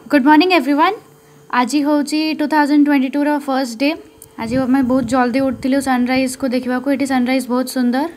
Good morning everyone. आज हूँ 2022 row first day. आज आम बहुत जल्दी उठिलु सनराइज को देखा। ये सनराइज बहुत सुंदर।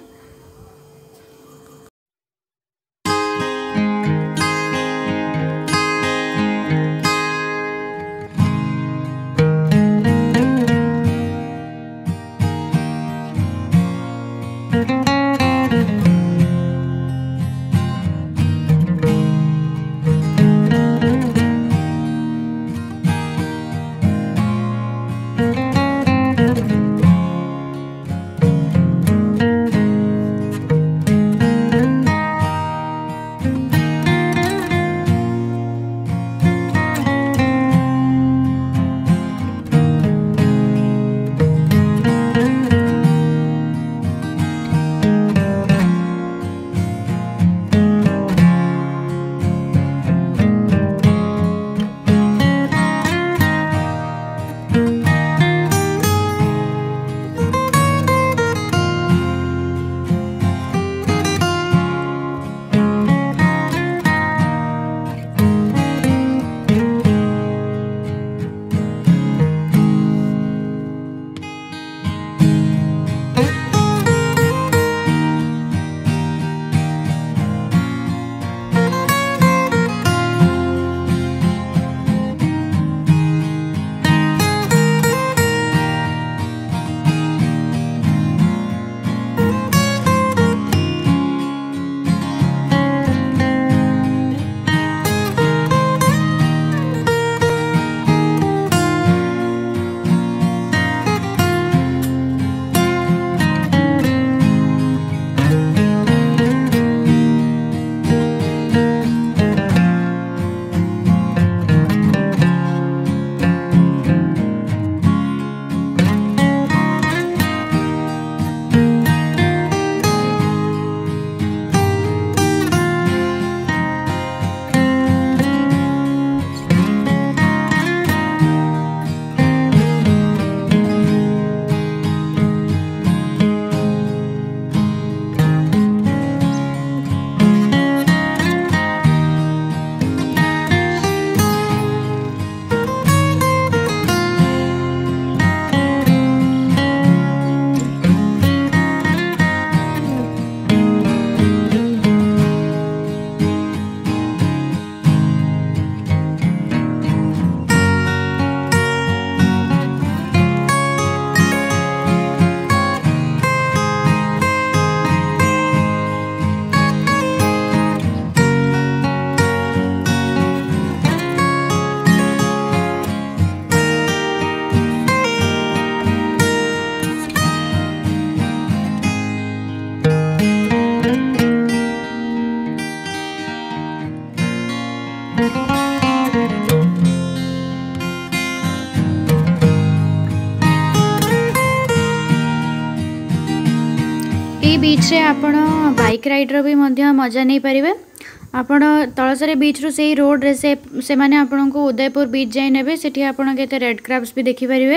बीच रे आपण बाइक राइडर भी मजा नहीं पारे। आपण तलसारी बीच रु से रोड रे से माने आपण को उदयपुर बीच जाई नेबे। सेठी आपण केते रेड क्रैब्स भी देखि पारिबे।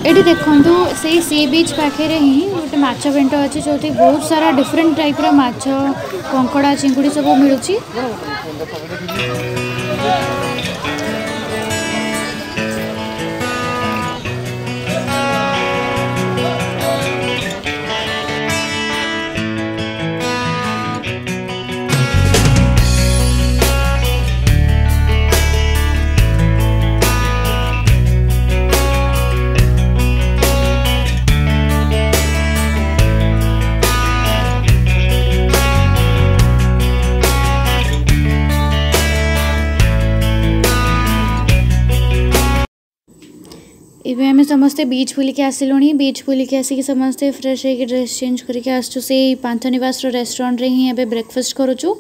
ये देखु से सी बीच पाखे ही गोटे माछ पेंट अच्छी जो बहुत सारा डिफरेंट टाइप माछ कंकड़ा चिंगुड़ी सब मिलूँ। इवे आम समस्ते बीच बुलिक आसिलुँ। बीच बुलिक आसिक समस्ते फ्रेश होकर ड्रेस चेंज करके आसचु से पांथनिवास रेस्टोरेंट रे ही एबे ब्रेकफास्ट करूचु।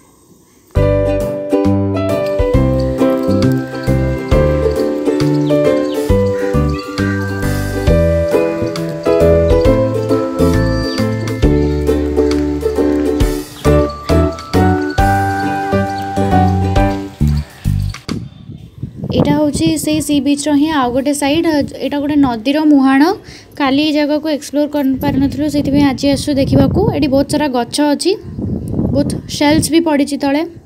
एटा होची से सी बीच रो ही आ गोटे साइड एटा गोटे नदी रो मुहाण काली जगह को एक्सप्लोर कर पार नथलो सेति में आज आसु देखिबा को एडी बहुत सारा गच्छ अछि बहुत शेल्स भी पड़ी छि तळे।